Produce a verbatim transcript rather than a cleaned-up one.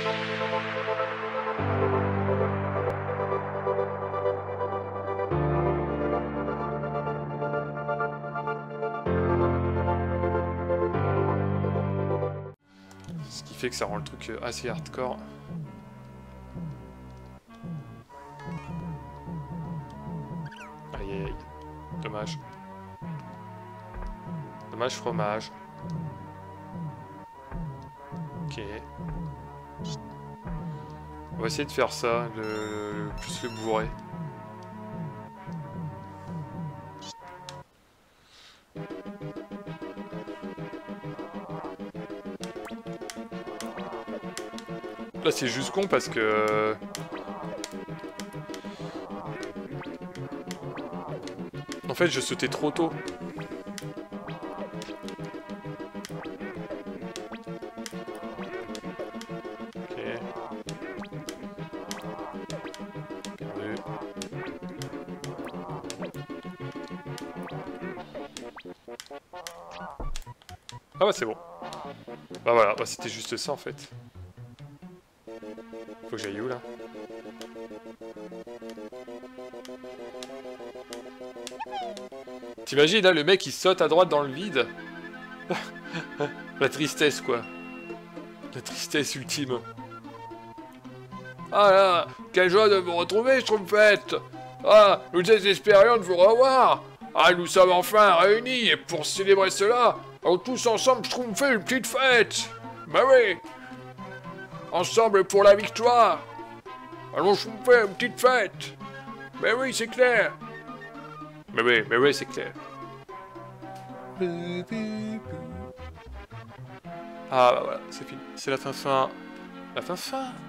Ce qui fait que ça rend le truc assez hardcore. Aïe aïe aïe. Dommage. Dommage fromage. Ok. On va essayer de faire ça, le, le plus le bourrer. Là c'est juste con parce que... En fait je sautais trop tôt. Ok. Perdu. Ah bah c'est bon. Bah voilà, bah, c'était juste ça en fait. Faut que j'aille où là? T'imagines là, le mec il saute à droite dans le vide. La tristesse quoi. La tristesse ultime. Ah là, quelle joie de vous retrouver, Schtroumpfette. Ah, nous désespérions de vous revoir. Ah, nous sommes enfin réunis et pour célébrer cela, allons tous ensemble Schtroumpfer une petite fête. Bah oui. Ensemble pour la victoire. Allons Schtroumpfer une petite fête. Mais oui, c'est clair. Mais oui, mais oui, c'est clair. Ah bah voilà, c'est fini. C'est la fin fin. La fin fin.